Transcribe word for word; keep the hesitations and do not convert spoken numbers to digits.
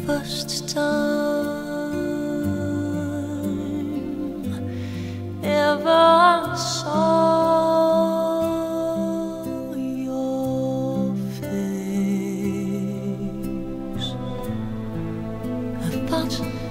first time ever I saw your face, I thought